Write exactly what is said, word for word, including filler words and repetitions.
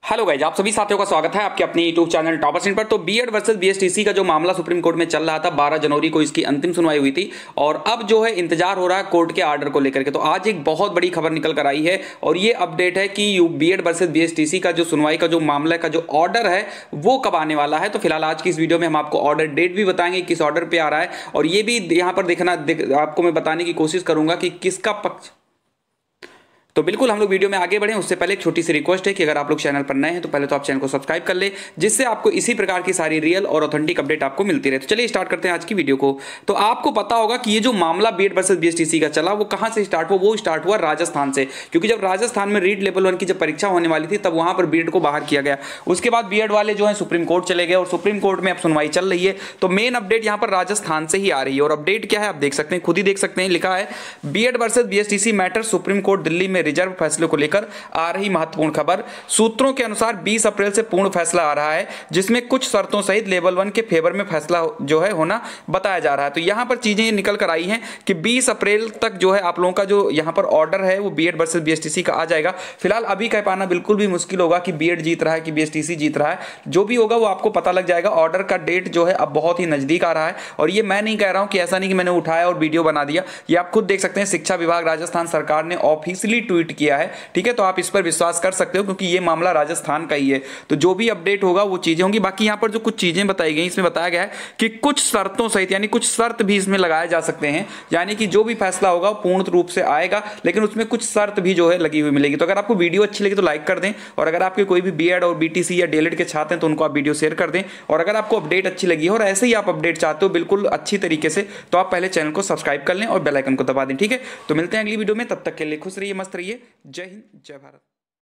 Hello guys, आप सभी साथियों का स्वागत है आपके अपने यूट्यूब चैनल टॉपर्स पर। तो बीएड वर्सेस बीएसटीसी का जो मामला सुप्रीम कोर्ट में चल रहा था, बारह जनवरी को इसकी अंतिम सुनवाई हुई थी और अब जो है इंतजार हो रहा है कोर्ट के आर्डर को लेकर के। तो आज एक बहुत बड़ी खबर निकल कर आई है और ये अपडेट है कि बीएड वर्सेस बीएसटीसी का जो सुनवाई का जो मामला का जो ऑर्डर है वो कब आने वाला है। तो फिलहाल आज की इस वीडियो में हम आपको ऑर्डर डेट भी बताएंगे, किस ऑर्डर पर आ रहा है, और ये भी यहाँ पर देखना आपको मैं बताने की कोशिश करूंगा कि किसका पक्ष। तो बिल्कुल हम लोग वीडियो में आगे बढ़ें उससे पहले एक छोटी सी रिक्वेस्ट है कि अगर आप लोग चैनल पर नए हैं तो पहले तो आप चैनल को सब्सक्राइब कर ले, जिससे आपको इसी प्रकार की सारी रियल और ऑथेंटिक अपडेट आपको मिलती रहे। तो चलिए स्टार्ट करते हैं आज की वीडियो को। तो आपको पता होगा कि ये जो मामला बीएड वर्सेस बीएसटीसी का चला वो कहां से स्टार्ट हुआ, वो स्टार्ट हुआ राजस्थान से, क्योंकि जब राजस्थान में रीड लेवल वन की जब परीक्षा होने वाली थी तब वहां पर बीएड को बाहर किया गया। उसके बाद बीएड वाले जो है सुप्रीम कोर्ट चले गए और सुप्रीम कोर्ट में अब सुनवाई चल रही है। तो मेन अपडेट यहाँ पर राजस्थान से ही आ रही है और अपडेट क्या है आप देख सकते हैं, खुद ही देख सकते हैं, लिखा है BEd versus BSTC matter, supreme court Delhi में रिजर्व फैसले को लेकर आ रही महत्वपूर्ण खबर। सूत्रों के अनुसार बीस अप्रैल से पूर्ण फैसला आ रहा है, जिसमें कुछ शर्तों सहित लेवल वन के फेवर में फैसला जो है होना बताया जा रहा है। तो यहां पर चीजें निकल कर आई हैं कि बीस अप्रैल तक जो है आप लोगों का जो यहां पर ऑर्डर है वो बीएड वर्सेस बीएसटीसी का आ जाएगा। फिलहाल अभी कह पाना बिल्कुल भी मुश्किल होगा कि बीएड जीत रहा है कि बीएसटीसी जीत रहा है। जो भी होगा वो आपको पता लग जाएगा। ऑर्डर का डेट जो है अब बहुत ही नजदीक आ रहा है और ये मैं नहीं कह रहा हूं कि ऐसा नहीं कि मैंने उठाया और वीडियो बना दिया, ये आप खुद देख सकते हैं। शिक्षा विभाग राजस्थान सरकार ने ऑफिशियली ट्वीट किया है, ठीक है, तो आप इस पर विश्वास कर सकते हो क्योंकि ये मामला राजस्थान का ही है। तो जो भी अपडेट होगा वो चीजें होंगी। बाकी यहां पर जो कुछ चीजें बताई गई इसमें बताया गया है कि कुछ शर्तों सहित यानी कुछ शर्त भी इसमें लगाए जा सकते हैं, यानी कि जो भी फैसला होगा पूर्ण रूप से आएगा लेकिन उसमें कुछ शर्त भी जो है लगी हुई मिलेगी। तो अगर आपको वीडियो अच्छी लगी तो लाइक कर दें और अगर आपके कोई भी बीएड और बीटीसी या डीएलएड के छात्र हैं तो उनको आप वीडियो शेयर कर दें। और अगर आपको अपडेट अच्छी लगी हो और ऐसे ही आप अपडेट चाहते हो बिल्कुल अच्छी तरीके से, तो आप पहले चैनल को सब्सक्राइब कर लें और बेल आइकन को दबा दें, ठीक है। तो मिलते हैं अगली वीडियो में, तब तक के लिए खुश रहिए, मस्त रहिए। जय हिंद, जय भारत।